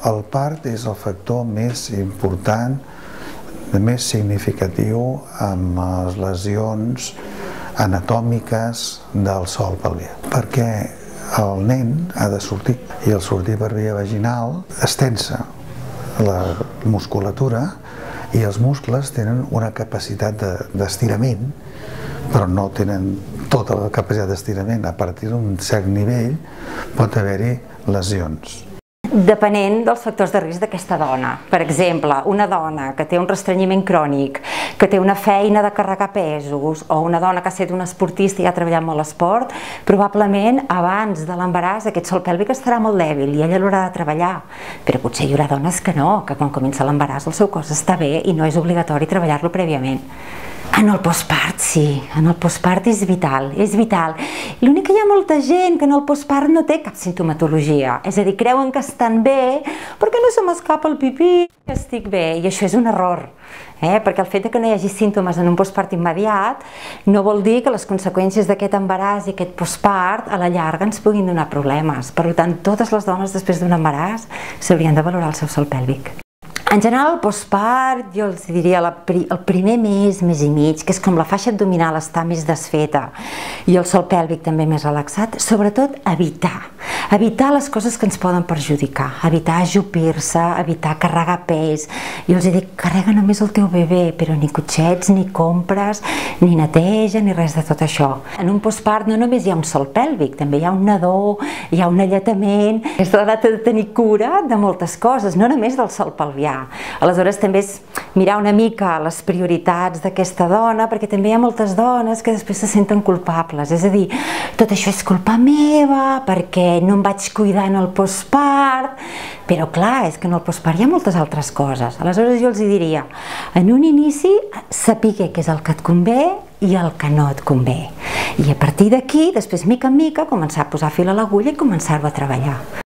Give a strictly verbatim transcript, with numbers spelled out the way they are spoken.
el part és el factor més important, més significatiu amb les lesions anatòmiques del sòl pelvià, perquè el nen ha de sortir i al sortir per via vaginal es tensa la musculatura i els muscles tenen una capacitat d'estirament, però no tenen tota la capacitat d'estirament. A partir d'un cert nivell pot haver-hi lesions. Depenent dels factors de risc d'aquesta dona. Per exemple, una dona que té un restrenyiment crònic, que té una feina de carregar pesos, o una dona que ha estat una esportista i ha treballat molt l'esport, probablement abans de l'embaràs aquest sòl pèlvic estarà molt dèbil i ella l'haurà de treballar. Però potser hi haurà dones que no, que quan comença l'embaràs el seu cos està bé i no és obligatori treballar-lo prèviament. En el postpart, sí, en el postpart és vital, és vital. L'únic que hi ha molta gent que en el postpart no té cap simptomatologia, és a dir, creuen que estan bé perquè no se m'escapa el pipí, estic bé, i això és un error, eh? Perquè el fet que no hi hagi símptomes en un postpart immediat no vol dir que les conseqüències d'aquest embaràs i aquest postpart a la llarga ens puguin donar problemes. Per tant, totes les dones després d'un embaràs s'haurien de valorar el seu sòl pèlvic. En general, el postpart, jo els diria el primer mes, mes i mig, que és com la faixa abdominal està més desfeta i el sòl pèlvic també més relaxat, sobretot evitar. Evitar les coses que ens poden perjudicar, evitar ajupir-se, evitar carregar pes. Jo els dic, carrega només el teu bebè, però ni cotxets, ni compres, ni neteja, ni res de tot això. En un postpart no només hi ha un sòl pèlvic, també hi ha un nadó, hi ha un alletament. Aquesta dona ha de tenir cura de moltes coses, no només del sòl pelvià. Aleshores també és mirar una mica les prioritats d'aquesta dona, perquè també hi ha moltes dones que després se senten culpables, és a dir, tot això és culpa meva perquè no em vaig cuidar en el postpart, però clar, és que en el postpart hi ha moltes altres coses. Aleshores jo els diria, en un inici saber què és el que et convé i el que no et convé. I a partir d'aquí, després mica en mica, començar a posar fil a l'agulla i començar-ho a treballar.